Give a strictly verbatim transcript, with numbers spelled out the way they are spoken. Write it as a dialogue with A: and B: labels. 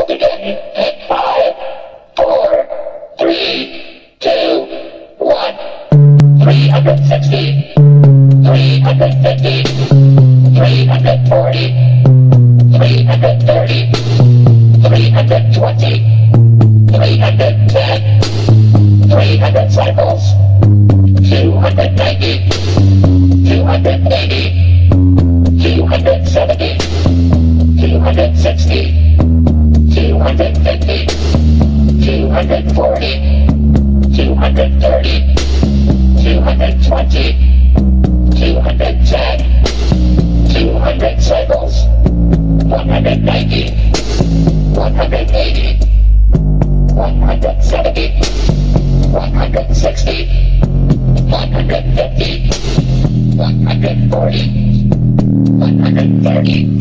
A: begin in five, four, three, two, one. three hundred sixty, three hundred fifty, three hundred forty, three hundred thirty, three hundred twenty, three hundred ten, three hundred cycles, two hundred ninety, two hundred eighty, two hundred seventy, two hundred sixty, two hundred fifty, two hundred forty, two hundred thirty, two hundred twenty, two hundred ten, two hundred cycles, one hundred ninety, one hundred eighty, one hundred seventy, one hundred sixty, one hundred fifty, one hundred forty, one hundred thirty,